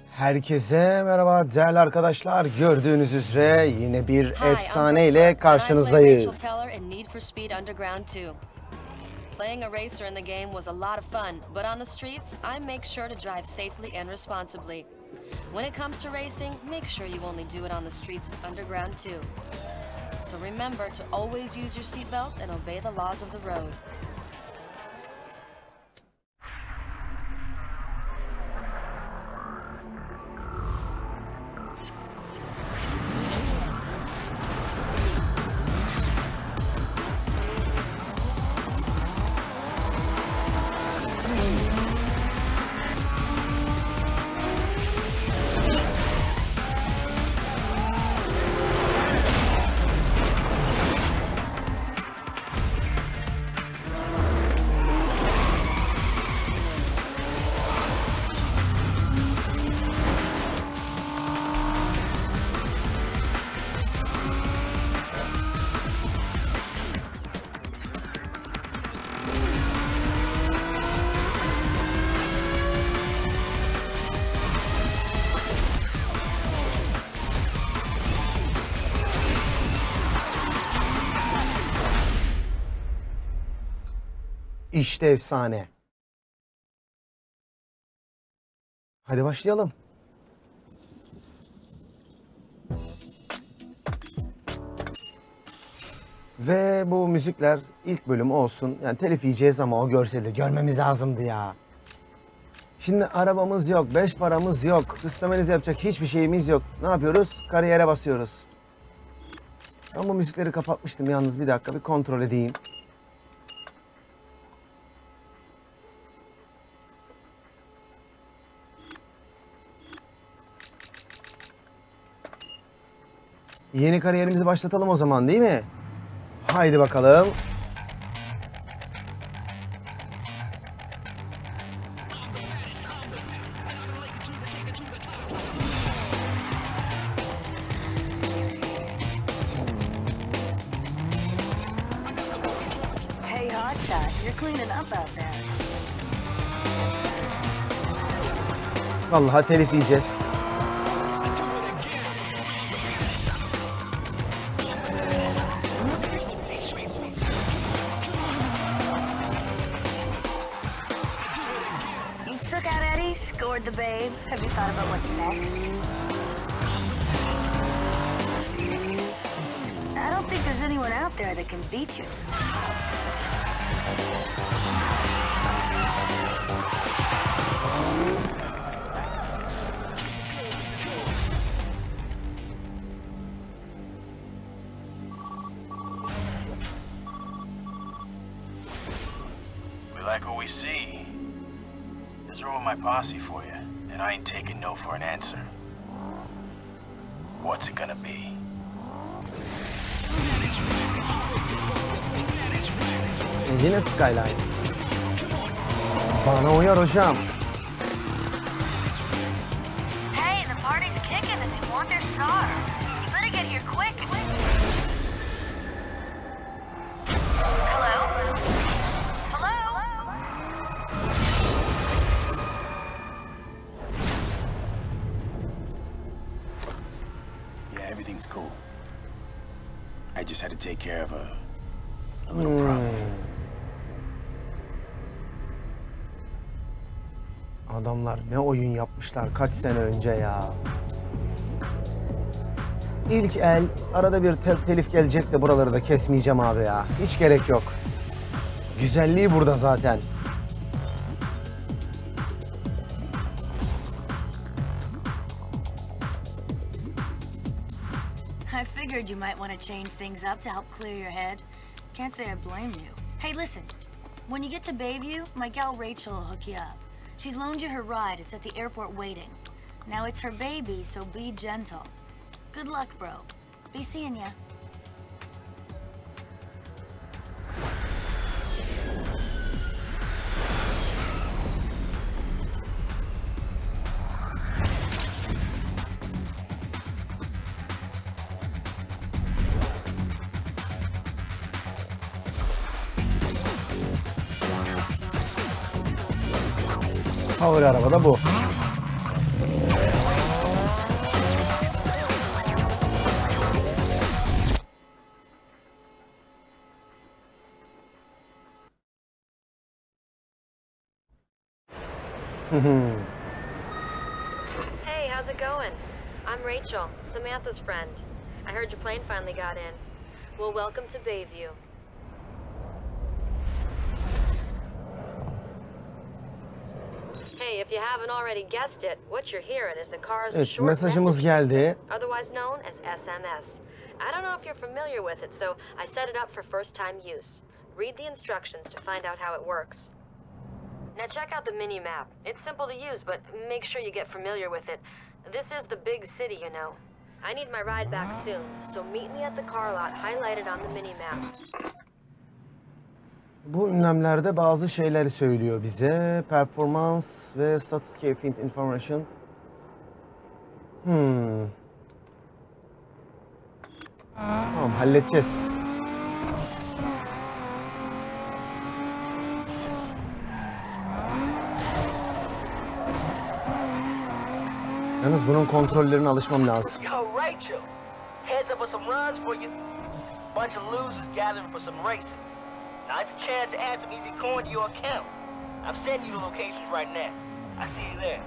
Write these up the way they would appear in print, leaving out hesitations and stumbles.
Herkese merhaba değerli arkadaşlar. Gördüğünüz üzere yine bir efsane ile karşınızdayız. Playing a racer in the game was a lot of fun, but on the streets, I make sure to drive safely and responsibly. When it comes to racing, make sure you only do it on the streets of Underground 2. So remember to always use your seatbelts and obey the laws of the road. İşte efsane. Hadi başlayalım. Ve bu müzikler ilk bölüm olsun. Yani telif yiyeceğiz ama o görseli görmemiz lazımdı ya. Şimdi arabamız yok, beş paramız yok. Süslemenizi yapacak hiçbir şeyimiz yok. Ne yapıyoruz? Kariyere basıyoruz. Ben bu müzikleri kapatmıştım yalnız, bir dakika bir kontrol edeyim. Yeni kariyerimizi başlatalım o zaman, değil mi? Haydi bakalım. Hey, Hotshot, you're cleaning up out there. Vallahi telif yiyeceğiz. Took out Eddie, scored the babe. Have you thought about what's next? I don't think there's anyone out there that can beat you. We like what we see. There's room in my posse for you, and I ain't taking no for an answer. What's it gonna be? Yine Skyline. Bana uyar hocam. Hey, the party's kicking and they want their star. You better get here quick. Hello? Hello? Yeah, everything's cool. I just had to take care of a little problem. Adamlar ne oyun yapmışlar kaç sene önce ya. İlk el, arada bir telif gelecek de buraları da kesmeyeceğim abi ya. Hiç gerek yok. Güzelliği burada zaten. I figured you might want to change things up to help clear your head. Can't say I blame you. Hey, listen. When you get to Bayview, my gal Rachel will hook you up. She's loaned you her ride. It's at the airport waiting. Now it's her baby, so be gentle. Good luck, bro. Be seeing ya. Favori araba da bu. Hey, how's it going? I'm Rachel, Samantha's friend. I heard your plane finally got in. Well, welcome to Bayview. Hey, if you haven't already guessed it, what you're hearing is the car's Evet, short mesajımız message geldi. system, otherwise known as SMS. I don't know if you're familiar with it, so I set it up for first-time use. Read the instructions to find out how it works. Now check out the mini-map. It's simple to use, but make sure you get familiar with it. This is the big city, you know. I need my ride back soon, so meet me at the car lot highlighted on the mini-map. Bu ünlemlerde bazı şeyleri söylüyor bize. Performans ve status key information. Tamam, halledeceğiz. Yalnız bunun kontrollerine alışmam lazım. Yo, Rachel, heads up for some runs for you. Bunch of losers gathering for some racing. Now it's a chance to add some easy coin to your account. I'm sending you the locations right now. I see you there.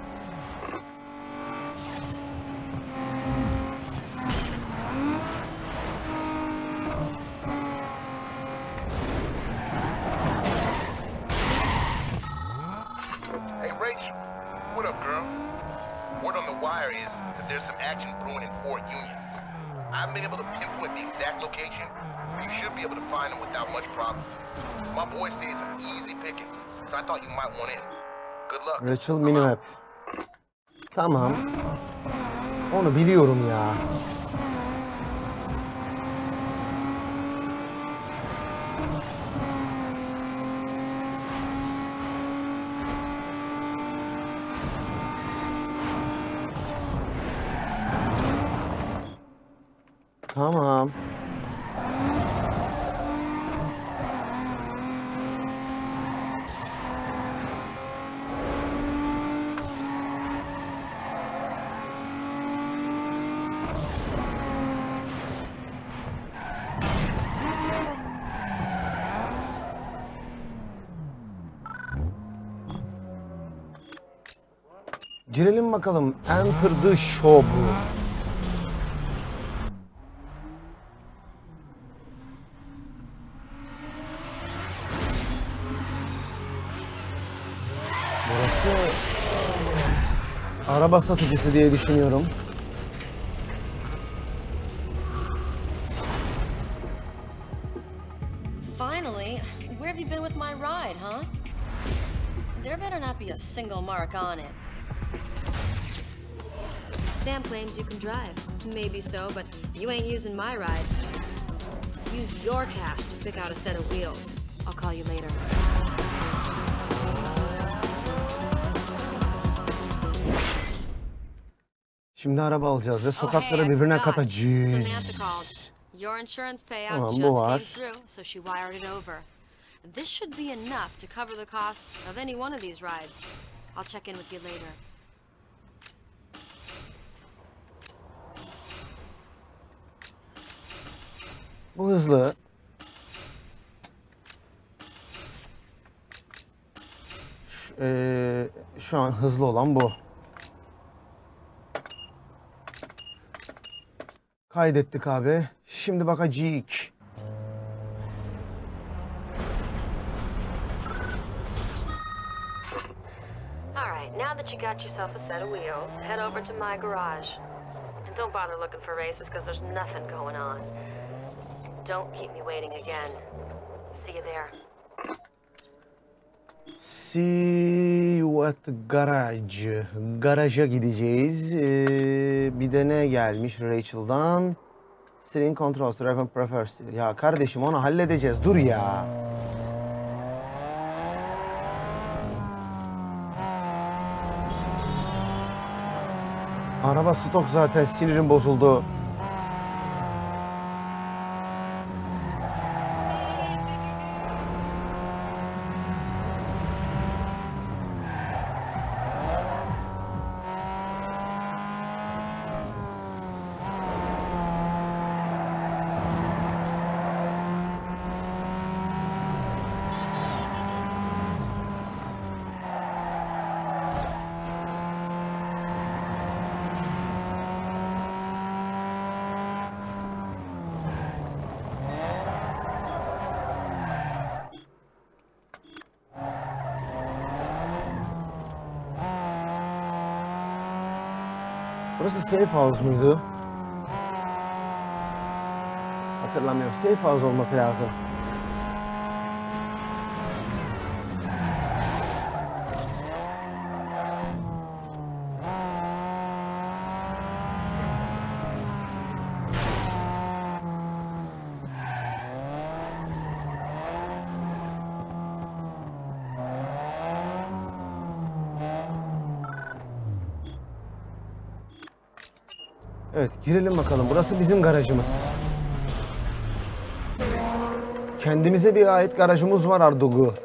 Hey, Rachel. What up, girl? Word on the wire is that there's some action brewing in Fort Union. I haven't been able to pinpoint the exact location, but you should be able to find them without much problem. My boy says it's some easy pickings, so I thought you might want in. Good luck. Rachel minimap. Tamam. Onu biliyorum ya. Tamam. Girelim bakalım. Enter the shop. Burası araba satıcısı diye düşünüyorum. Finally, where have you been with my ride, huh? There better not be a single mark on it. Sam claims you can drive. Maybe so, but you ain't using my ride. Use your cash to pick out a set of wheels. I'll call you later. Şimdi araba alacağız ve sokakları Oh, hey, I birbirine forgot. katacağız. Samantha called. Your insurance payout Tamam, bu just var. came through, so she wired it over. This should be enough to cover the cost of any one of these rides. I'll check in with you later. Bu hızlı. Şu an hızlı olan bu. Kaydettik abi. Şimdi bakacağız. Alright, now that you got yourself a set of wheels, head over to my garage. And don't bother looking for races, because there's nothing going on. Don't keep me waiting again. See you there. See you at the garage. Garaja gideceğiz. Bir de ne gelmiş Rachel'dan? Steering controls, driver prefers. Ya kardeşim onu halledeceğiz. Dur ya. Araba stok zaten, sinirim bozuldu. Burası safe house muydu? Hatırlamıyorum. Safe house olması lazım. Evet, girelim bakalım. Burası bizim garajımız. Kendimize bir ait garajımız var Ardugu.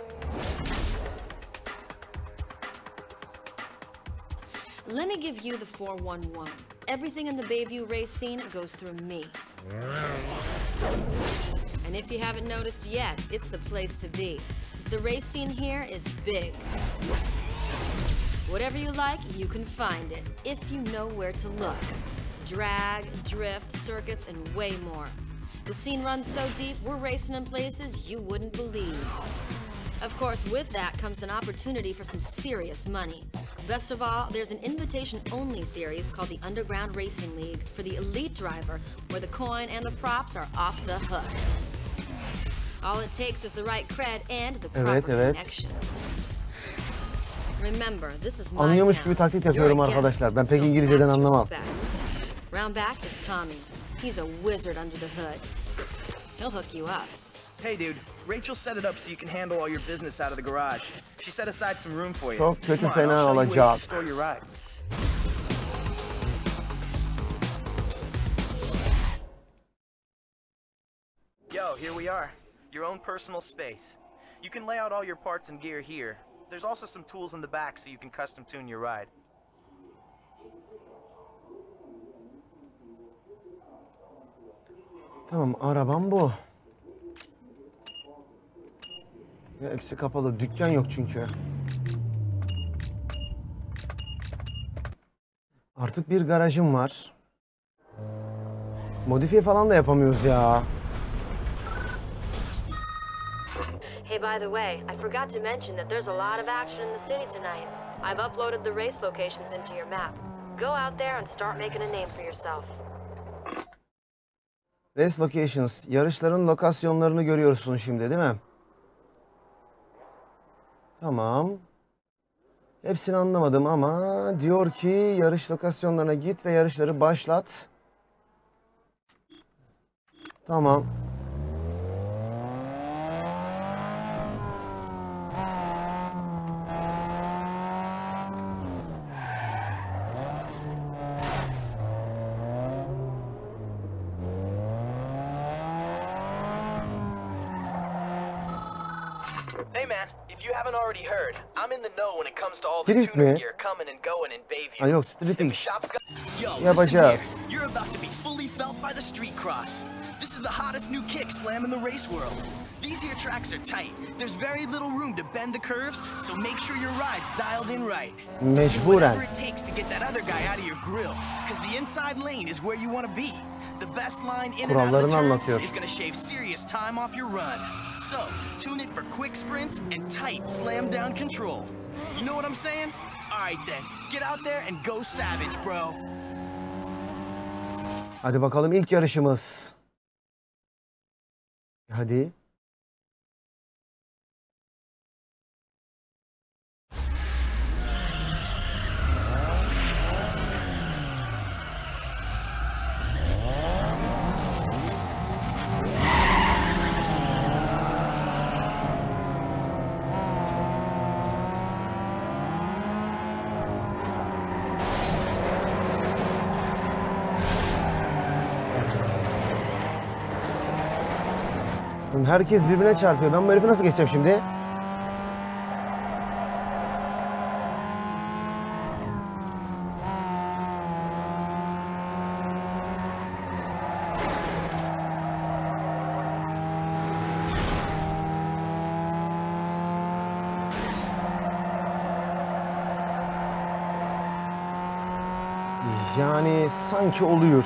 Let me give you the 411. Everything in the Bayview race scene goes through me. And if you haven't noticed yet, it's the place to be. The race scene here is big. Whatever you like, you can find it, if you know where to look. Drag, drift, circuits, and way more. The scene runs so deep, we're racing in places you wouldn't believe. Of course, with that comes an opportunity for some serious money. Best of all, there's an invitation-only series called the Underground Racing League for the elite driver, where the coin and the props are off the hook. All it takes is the right cred and the proper connections. Remember, this is my Anlıyormuş gibi taklit yapıyorum arkadaşlar. Ben pek İngilizceden anlamam. Round back is Tommy. He's a wizard under the hood. He'll hook you up. Hey dude, Rachel set it up so you can handle all your business out of the garage. She set aside some room for you. Çok kötü Come on, fena I'll show you where you olacak. can store your rides. Yo, here we are. Your own personal space. You can lay out all your parts and gear here. There's also some tools in the back so you can custom tune your ride. Tamam, arabam bu. Ya hepsi kapalı. Dükkan yok çünkü. Artık bir garajım var. Modifiye falan da yapamıyoruz ya. Hey, by the way, I forgot to mention that there's a lot of action in the city tonight. I've uploaded the race locations into your map. Go out there and start making a name for yourself. Race locations. Yarışların lokasyonlarını görüyorsun şimdi, değil mi? Tamam. Hepsini anlamadım ama diyor ki yarış lokasyonlarına git ve yarışları başlat. Tamam. Hey man, if you haven't already heard, I'm in the know when it comes to all the Drift tuning mi? gear coming and going in Bayview. Ha yok, Street If a X. shop's got... Yo, Yapacağız. listen here. You're about to be fully felt by the street cross. This is the hottest new kick slam in the race world. These here tracks are tight. There's very little room to bend the curves, so make sure your ride's dialed in right. Mecburen. Whatever it takes to get that other guy out of your grill, because the inside lane is where you want to be. The best line in and out of the Kurallarını turns anlatıyor. is going to shave serious time off your run. So, tune it for quick sprints and tight slam down control. You know what I'm saying? Alright then, get out there and go savage, bro. Hadi bakalım ilk yarışımız. Hadi. Herkes birbirine çarpıyor. Ben bu herifi nasıl geçeceğim şimdi? Yani sanki oluyor.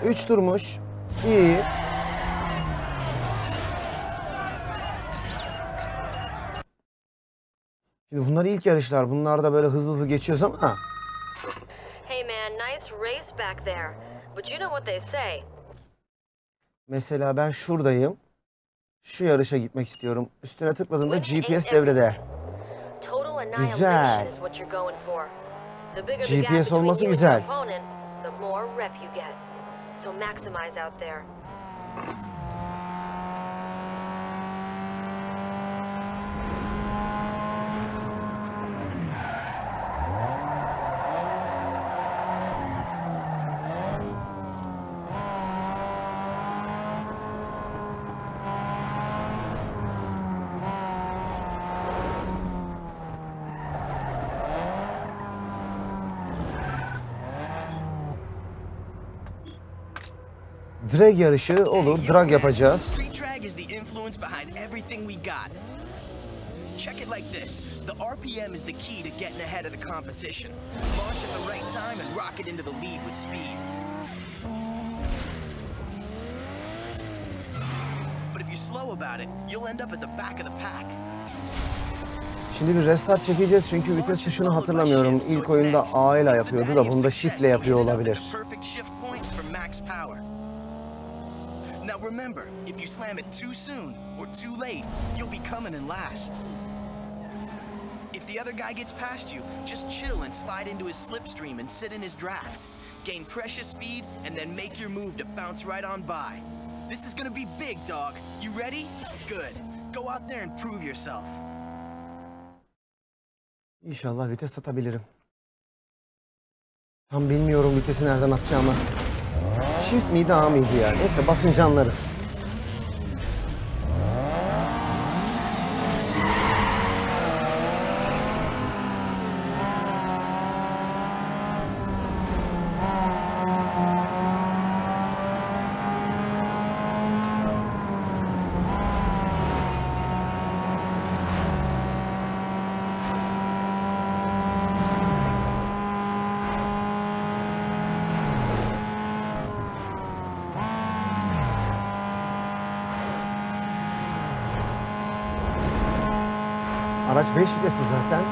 3 turmuş. İyi. Şimdi bunlar ilk yarışlar. Bunlar da böyle hızlı hızlı geçiyoruz ama. Hey man, nice race back there. But you know what they say. Mesela ben şuradayım. Şu yarışa gitmek istiyorum. Üstüne tıkladığımda GPS devrede. Güzel. GPS olması güzel. Drag yarışı olur. Drag yapacağız. Street drag is the influence behind everything we got. Check it like this. The RPM is the key to getting ahead of the competition. Launch at the right time and rocket into the lead with speed. But if you slow about it, you'll end up at the back of the pack. Şimdi bir restart çekeceğiz çünkü vites tuşunu hatırlamıyorum. İlk oyunda A ile yapıyordu da bunda shift ile yapıyor olabilir. Now remember, if you slam it too soon or too late, you'll be coming in last. If the other guy gets past you, just chill and slide into his slipstream and sit in his draft. Gain precious speed and then make your move to bounce right on by. This is gonna be big, dog. You ready? Good. Go out there and prove yourself. İnşallah vites atabilirim. Tam bilmiyorum vitesi nereden atacağımı. Shift miydi, A mıydı ya? Neyse basınca anlarız. Araç 5 vitesli zaten.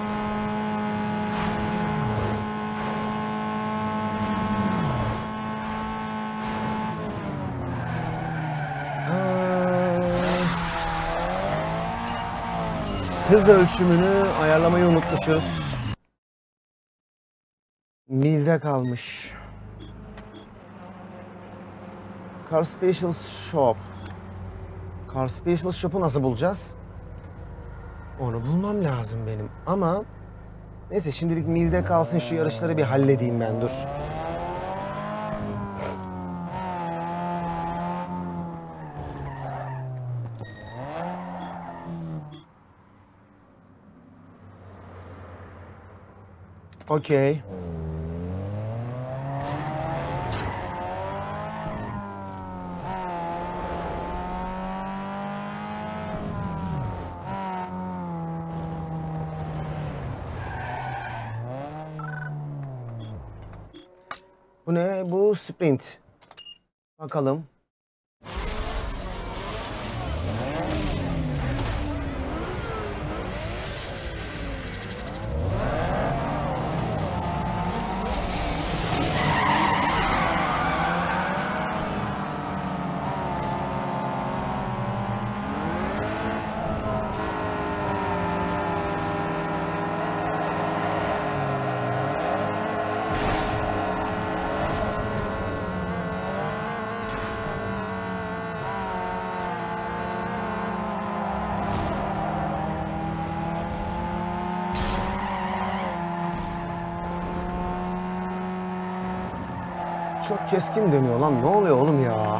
Hız ölçümünü ayarlamayı unutmuşuz. Milde kalmış. Car Special Shop. Car Special Shop'u nasıl bulacağız? Onu bulmam lazım benim ama neyse şimdilik milde kalsın, şu yarışları bir halledeyim ben, dur. Okey. Bu ne? Bu sprint. Bakalım. Çok keskin dönüyor lan. Ne oluyor oğlum ya?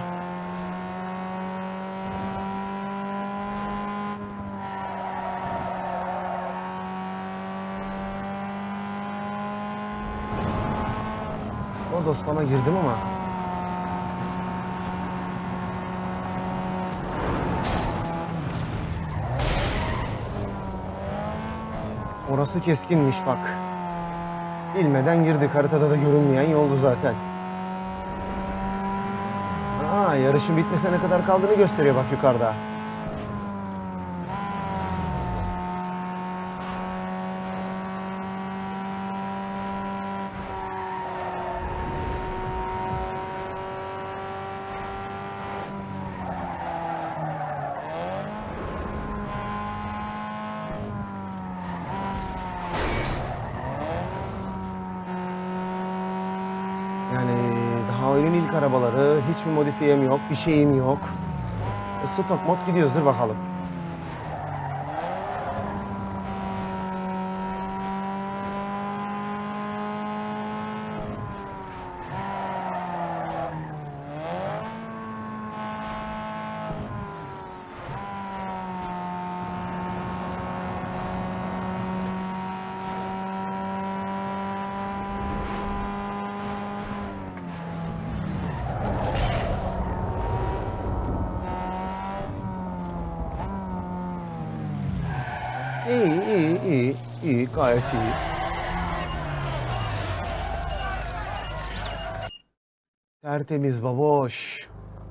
O dostlama girdim ama. Orası keskinmiş bak. Bilmeden girdik. Haritada da görünmeyen yoldu zaten. yarışın bitmesine ne kadar kaldığını gösteriyor bak yukarıda. Yani daha oyunun ilk arabaları, hiçbir modifiyem yok, bir şeyim yok. Stok mod gidiyoruz, dur bakalım. İyi, gayet iyi. Tertemiz baboş.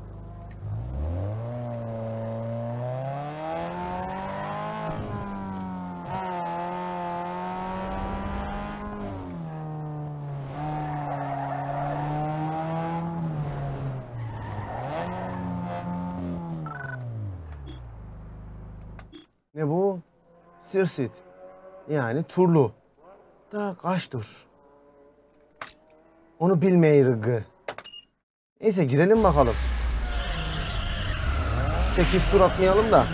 Ne bu? Sirsit. Yani turlu. Da kaç tur? Onu bilmeyiz. Neyse girelim bakalım. 8 tur atmayalım da.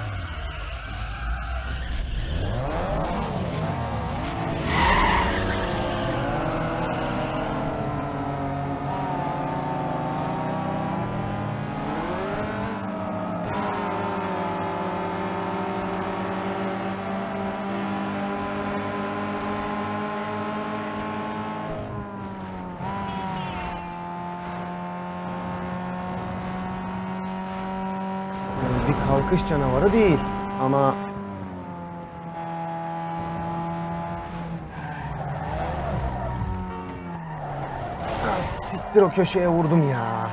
Bir kalkış canavarı değil ama siktir, o köşeye vurdum ya.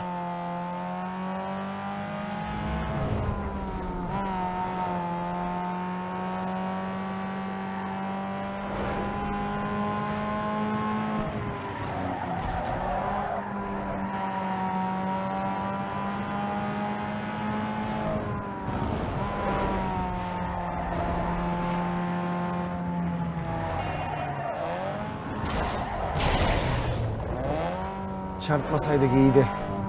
Çarpmasaydık iyiydi.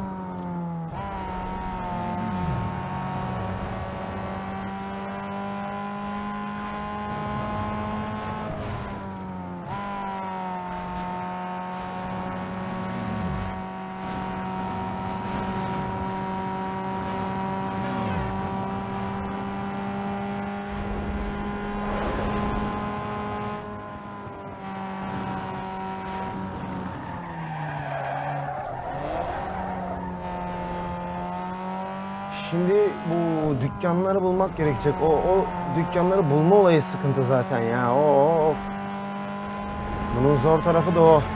Şimdi bu dükkanları bulmak gerekecek. O dükkanları bulma olayı sıkıntı zaten ya. Of. Bunun zor tarafı da o.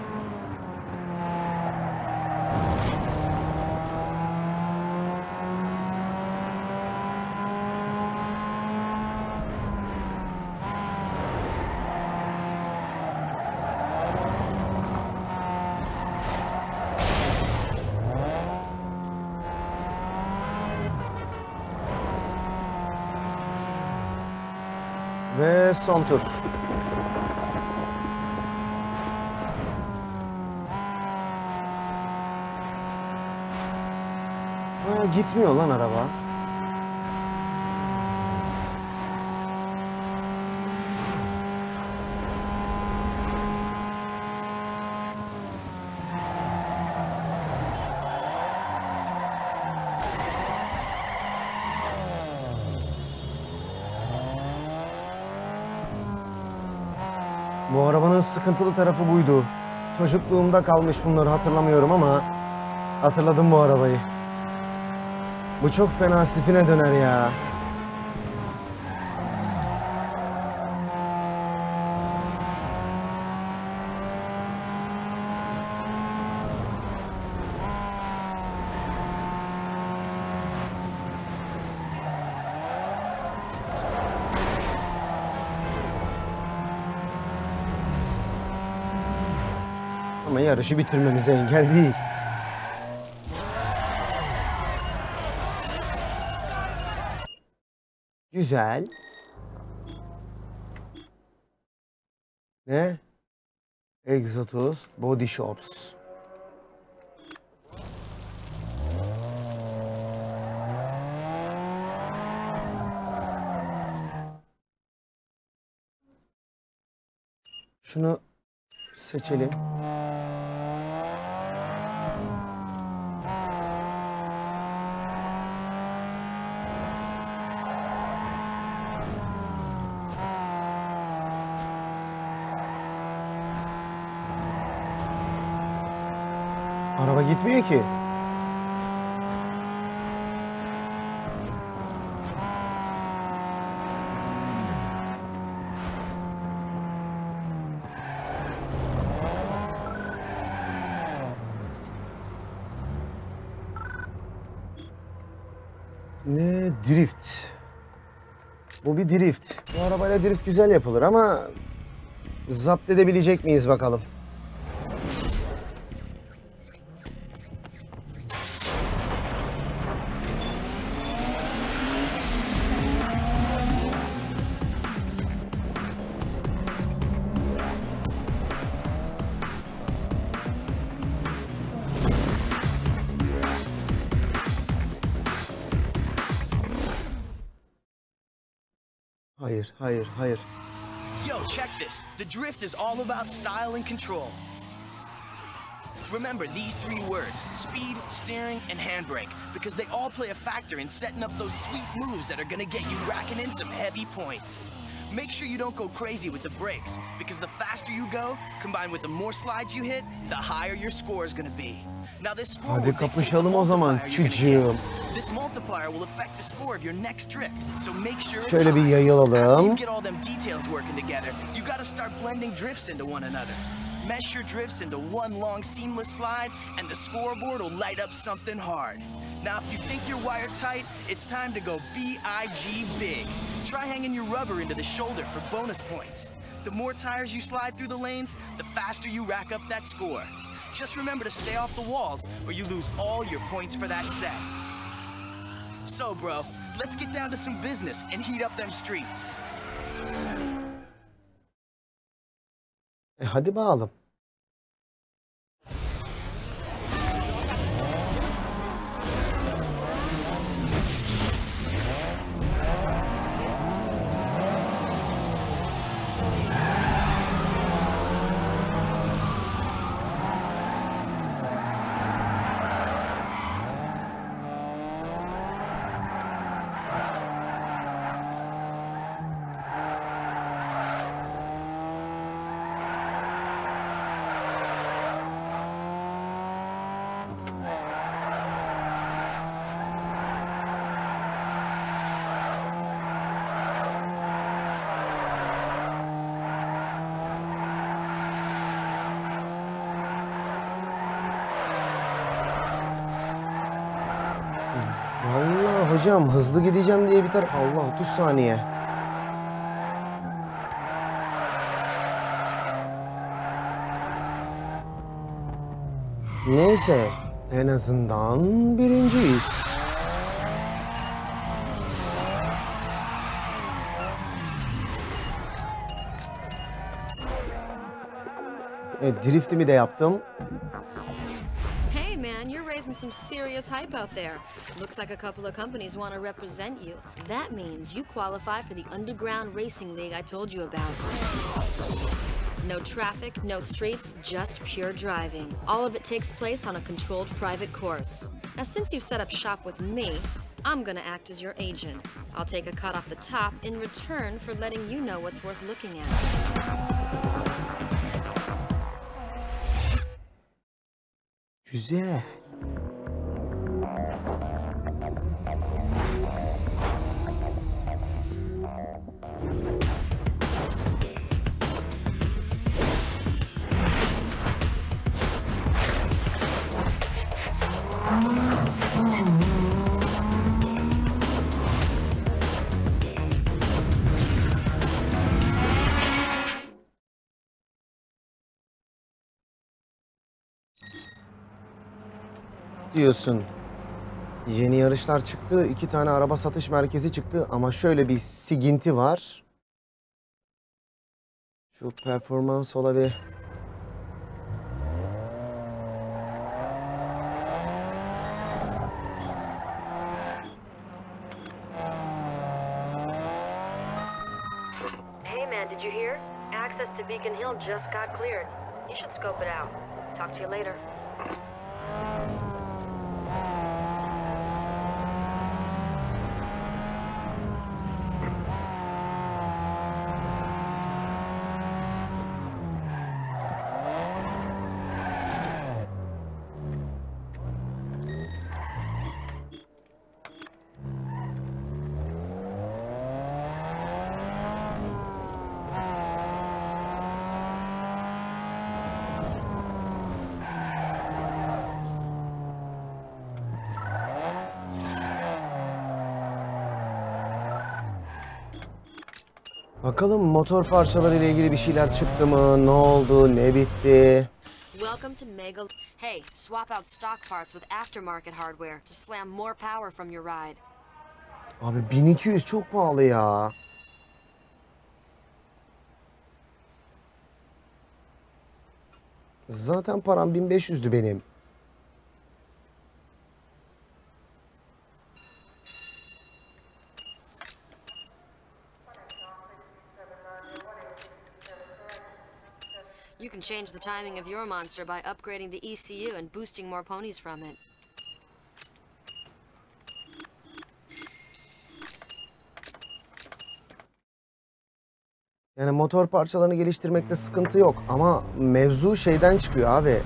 Ve son tur. Gitmiyor lan araba. Bu arabanın sıkıntılı tarafı buydu. Çocukluğumda kalmış, bunları hatırlamıyorum ama hatırladım bu arabayı. Bu çok fena spine döner ya. Ama yarışı bitirmemize engel değil. Güzel. Ne? Exodus Body Shops. Şunu seçelim. Araba gitmiyor ki. Ne drift. Bu bir drift. Bu arabayla drift güzel yapılır ama zapt edebilecek miyiz bakalım. Hayır, hayır, hayır. Yo, check this. The drift is all about style and control. Remember these three words: speed, steering, and handbrake, because they all play a factor in setting up those sweet moves that are gonna get you racking in some heavy points. Make sure you don't go crazy with the brakes, because the faster you go, combined with the more slides you hit, the higher your score is gonna be. Now this score Hadi will dictate the kapışalım o zaman multiplier you're gonna çocuğum. get. This multiplier will affect the score of your next drift, so make sure it's Şöyle bir high. After yayılalım. you get all them details working together, you gotta start blending drifts into one another. Mesh your drifts into one long seamless slide, and the scoreboard will light up something hard. Now, if you think you're wired-tight, it's time to go B-I-G big. Try hanging your rubber into the shoulder for bonus points. The more tires you slide through the lanes, the faster you rack up that score. Just remember to stay off the walls, or you lose all your points for that set. So, bro, let's get down to some business and heat up them streets. Hadi bakalım. Vallahi hocam hızlı gideceğim diye biter. Allah 30 saniye. Neyse en azından birinciyiz. Evet, driftimi de yaptım. Hey man, you're raising some serious hype out there. Looks like a couple of companies want to represent you. That means you qualify for the underground racing league I told you about. No traffic, no streets, just pure driving. All of it takes place on a controlled private course. Now, since you've set up shop with me, I'm gonna act as your agent. I'll take a cut off the top in return for letting you know what's worth looking at. Güzel. diyorsun. Yeni yarışlar çıktı. 2 tane araba satış merkezi çıktı. Ama şöyle bir siginti var. Şu performans olabilir. Hey man, did you hear? Access to Beacon Hill just got cleared. You should scope it out. Talk to you later. Bakalım motor parçaları ile ilgili bir şeyler çıktı mı? Ne oldu? Ne bitti? Welcome to Mega. Hey, swap out stock parts with aftermarket hardware to slam more power from your ride. Abi 1200 çok pahalı ya. Zaten param 1500'dü benim. You can change the timing of your monster by upgrading the ECU and boosting more ponies from it. Yani motor parçalarını geliştirmekte sıkıntı yok ama mevzu şeyden çıkıyor abi.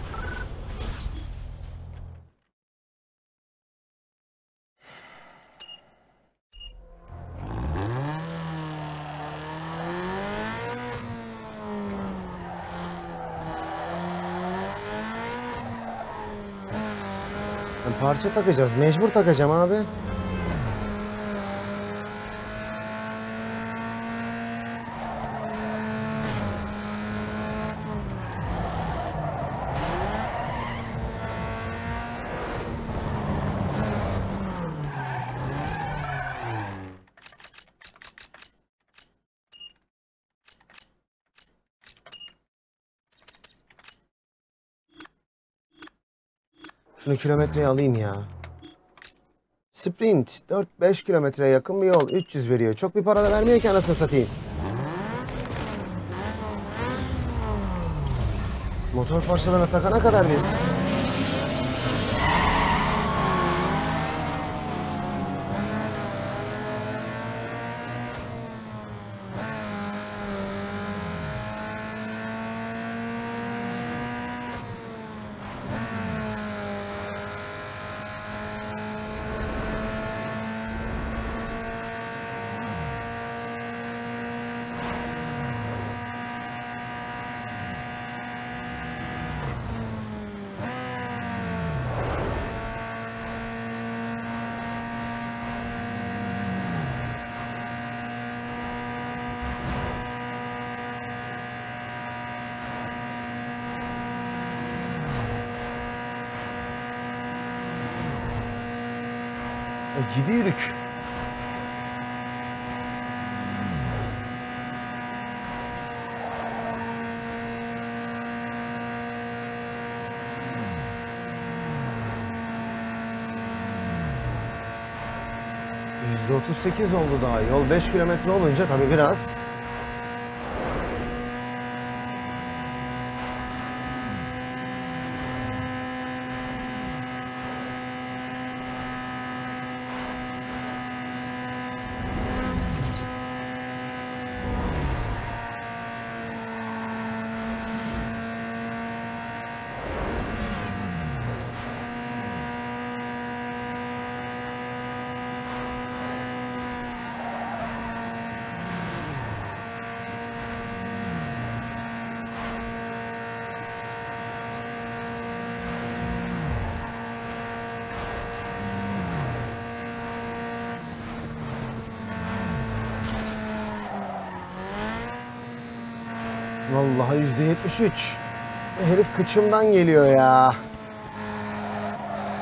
Yani parça takacağız, mecbur takacağım abi. Şunu kilometreye alayım ya. Sprint 4-5 kilometreye yakın bir yol 300 veriyor. Çok bir para da vermiyor ki anasını satayım. Motor parçalarına takana kadar biz. Gidiyoruz. %38 oldu daha. Yol 5 kilometre olunca tabii biraz. Vallahi %73. Herif kıçımdan geliyor ya.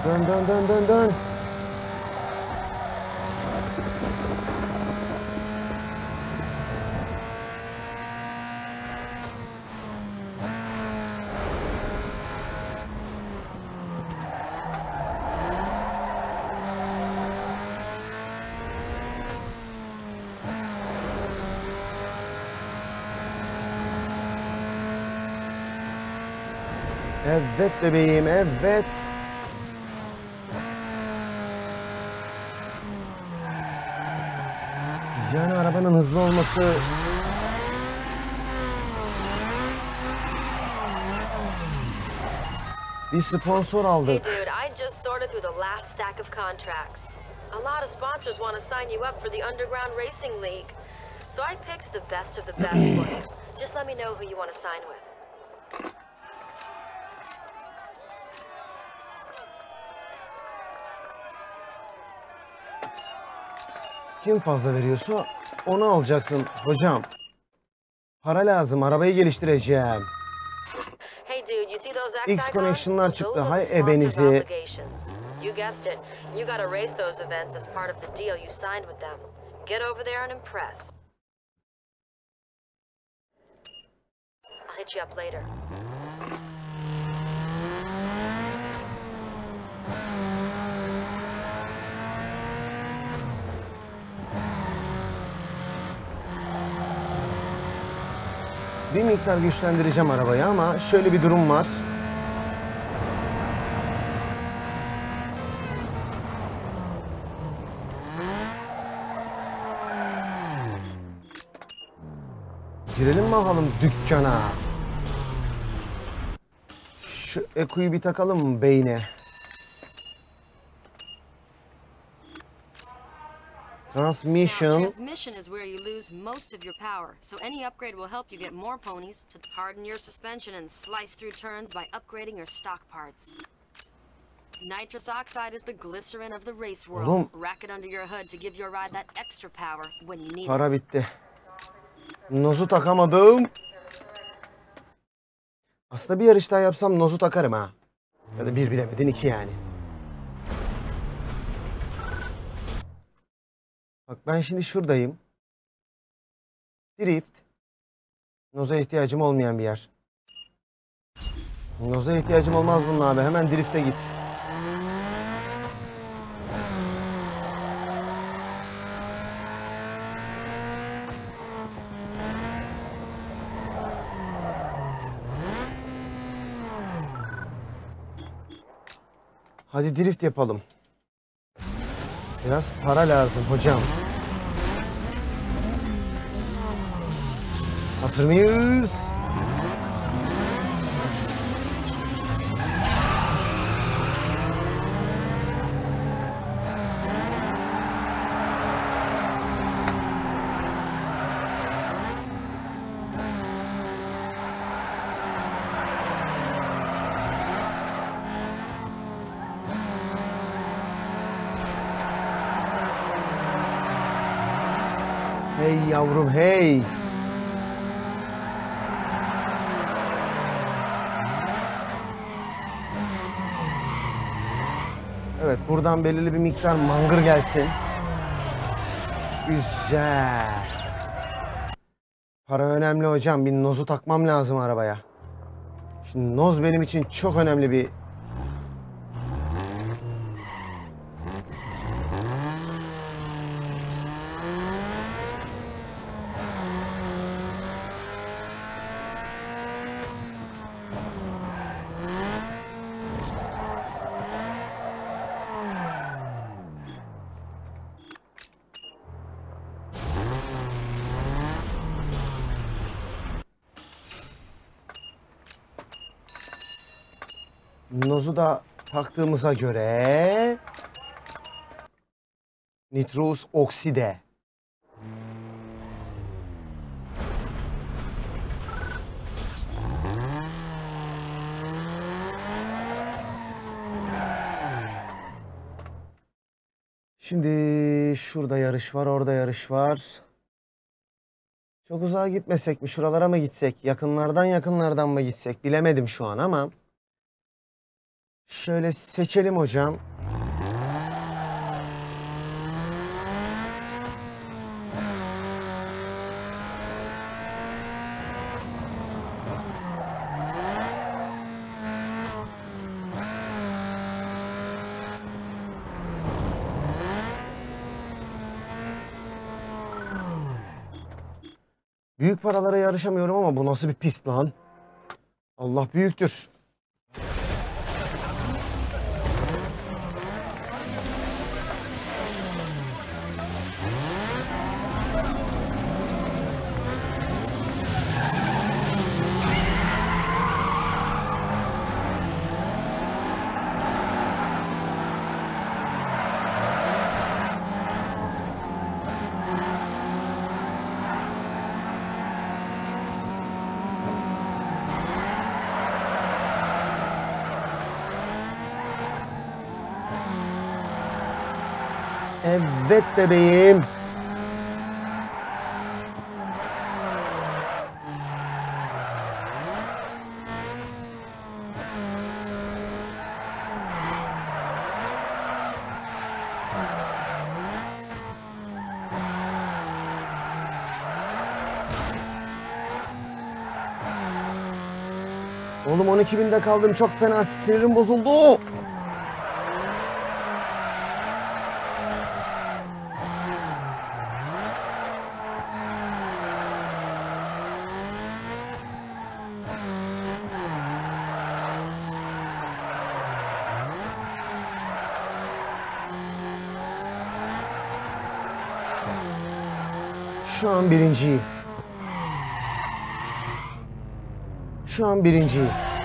Dön dön dön dön dön. Evet bebeğim, evet. Yani arabanın hızlı olması... Bir sponsor Hey aldık. dude, I just sorted through the last stack of contracts. A lot of sponsors want to sign you up for the Underground Racing League. So I picked the best of the best for you. Just let me know who you want to sign with. Kim fazla veriyorsa onu alacaksın hocam. Para lazım, arabayı geliştireceğim. Hey dude, you see those X X connection'lar icons? çıktı. Those are Hay the sponsors' ebenizi. obligations. You guessed it. You gotta race those events as part of the deal you signed with them. Get over there and impress. I'll hit you up later. Bir miktar güçlendireceğim arabayı ama şöyle bir durum var. Girelim bakalım dükkana. Şu Eko'yu bir takalım mı beyne? Transmission. Transmission is where you lose most of your power, so any upgrade will help you get more ponies to harden your suspension and slice through turns by upgrading your stock parts. Nitrous oxide is the glycerin of the race world. Oğlum. Rack it under your hood to give your ride that extra power when you need Para it. bitti. Nozu takamadım. Aslında bir yarış daha yapsam nozu takarım ha. Ya da bir bilemedin iki yani. Bak ben şimdi şuradayım. Drift. Noza ihtiyacım olmayan bir yer. Noza ihtiyacım olmaz bunun abi. Hemen drift'e git. Hadi drift yapalım. Biraz para lazım hocam. Hazır mıyız? Hey yavrum hey. Evet buradan belirli bir miktar mangır gelsin. Güzel. Para önemli hocam. Bir nozu takmam lazım arabaya. Şimdi noz benim için çok önemli bir... Nozu da taktığımıza göre nitrous okside. Şimdi şurada yarış var, orada yarış var. Çok uzağa gitmesek mi? Şuralara mı gitsek? Yakınlardan mı gitsek? Bilemedim şu an ama. Şöyle seçelim hocam. Büyük paralara yarışamıyorum ama bu nasıl bir pist lan? Allah büyüktür. Evet bebeğim. Oğlum 12.000'de kaldım, çok fena sinirim bozuldu. Şu an birinciyim. Şu an birinciyim.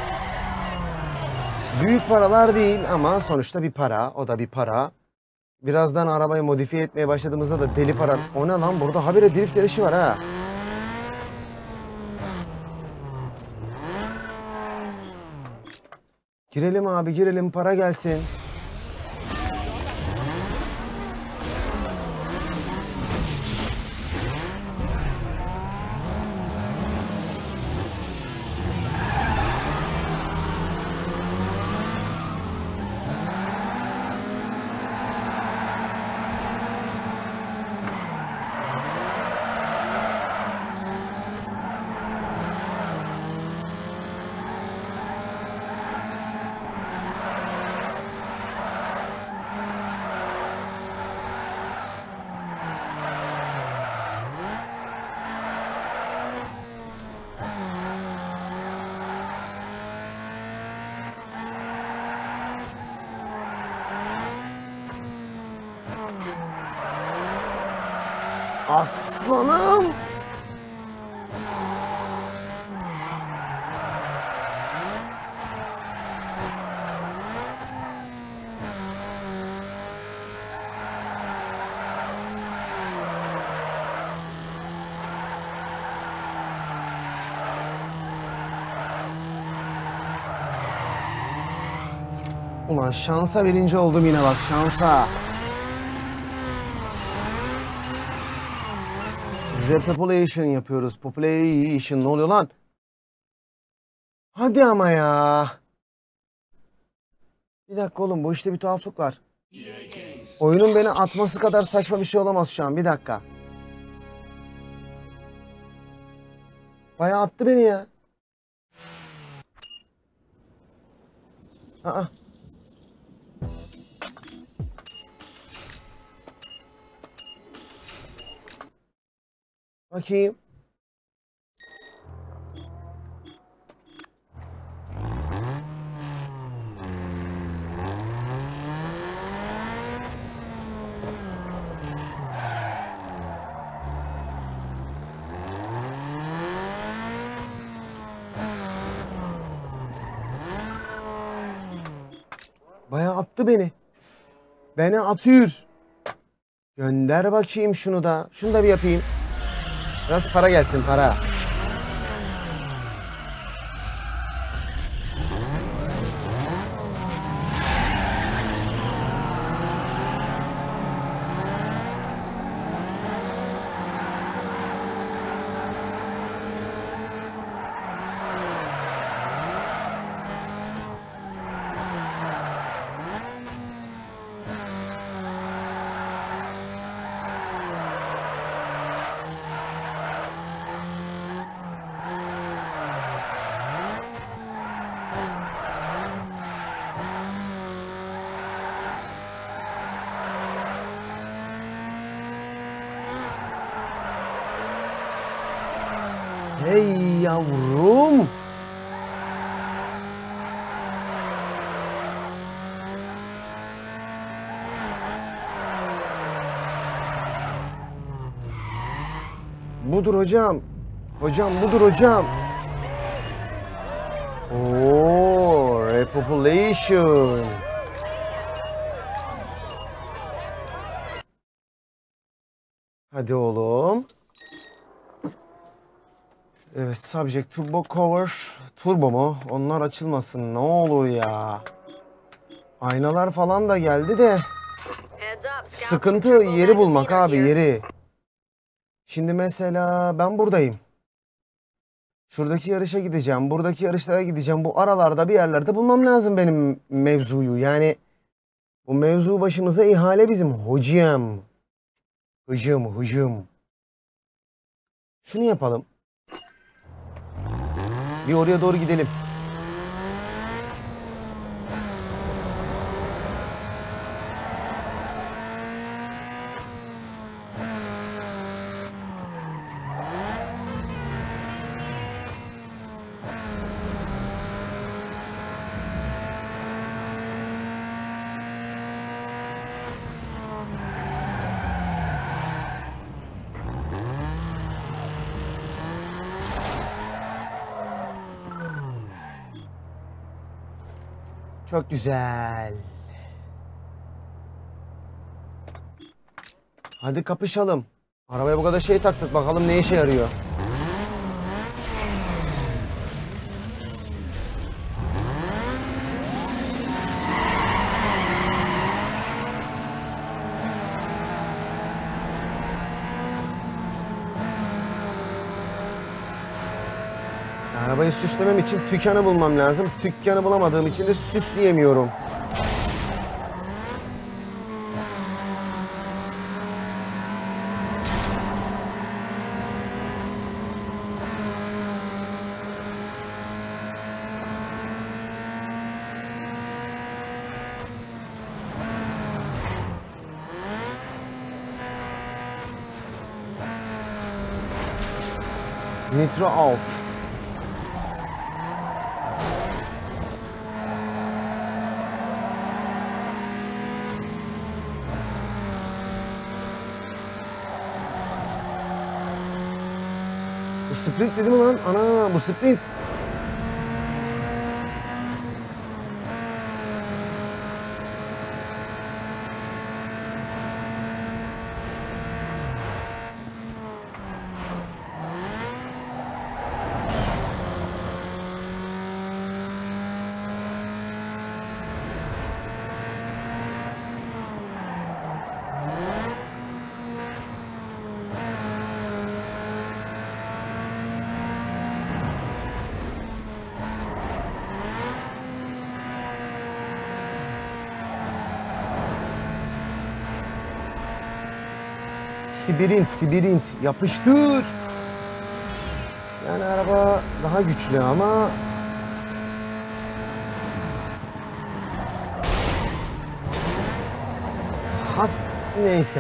Büyük paralar değil ama sonuçta bir para. O da bir para. Birazdan arabayı modifiye etmeye başladığımızda da deli para. O ne lan? Burada habire drift yarışı var ha. Girelim abi, girelim, para gelsin. Aslanım. Ulan şansa birinci oldum yine, bak şansa. Repopulation yapıyoruz. Population ne oluyor lan? Hadi ama ya. Bir dakika oğlum, bu işte bir tuhaflık var. Oyunun beni atması kadar saçma bir şey olamaz şu an. Bir dakika. Bayağı attı beni ya. Aa. Bakayım. Bayağı attı beni. Beni atıyor. Gönder bakayım şunu da. Şunu da bir yapayım. Biraz para gelsin, para. Hey yavrum. Budur hocam. Hocam budur hocam. Oo, repopulation. Hadi oğlum. Evet, subject turbo cover. Turbo mu? Onlar açılmasın ne olur ya. Aynalar falan da geldi de. Sıkıntı yeri bulmak abi, yeri. Şimdi mesela ben buradayım. Şuradaki yarışa gideceğim. Buradaki yarışlara gideceğim. Bu aralarda bir yerlerde bulmam lazım benim mevzuyu. Yani bu mevzu başımıza ihale bizim hocam. Hıcım. Şunu yapalım. Bir oraya doğru gidelim. Çok güzel. Hadi kapışalım. Arabaya bu kadar şey taktık. Bakalım ne işe yarıyor. Arabayı süslemem için tükkanı bulmam lazım. Tükkanı bulamadığım için de süsleyemiyorum. Nitro alt. Bu sprint dedi mi lan? Ana bu sprint. Sibirint yapıştır. Yani araba daha güçlü ama neyse.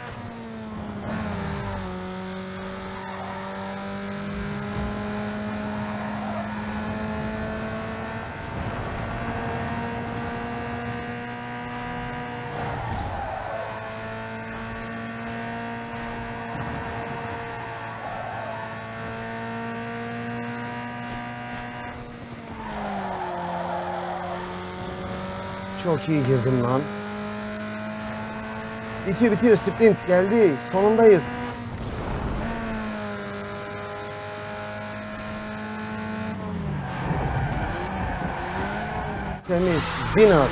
Çok iyi girdim lan. Bitiyor sprint geldi. Sonundayız. Temiz. Winner.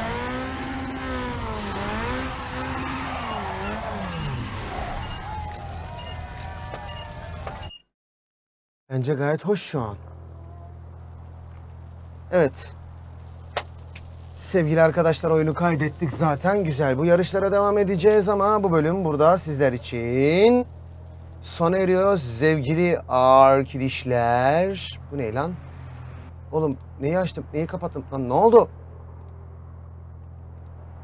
Bence gayet hoş şu an. Evet. Sevgili arkadaşlar, oyunu kaydettik zaten. Güzel. Bu yarışlara devam edeceğiz ama bu bölüm burada sizler için sona eriyor. Sevgili arkadaşlar. Bu ne lan? Oğlum neyi açtım? Neyi kapattım? Lan ne oldu?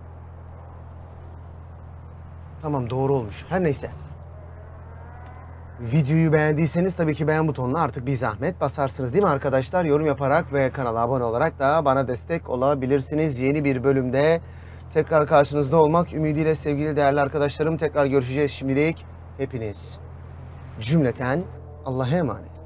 Tamam doğru olmuş. Her neyse. Videoyu beğendiyseniz tabii ki beğen butonuna artık bir zahmet basarsınız değil mi arkadaşlar? Yorum yaparak ve kanala abone olarak da bana destek olabilirsiniz. Yeni bir bölümde tekrar karşınızda olmak ümidiyle sevgili değerli arkadaşlarım. Tekrar görüşeceğiz şimdilik. Hepiniz cümleten Allah'a emanet.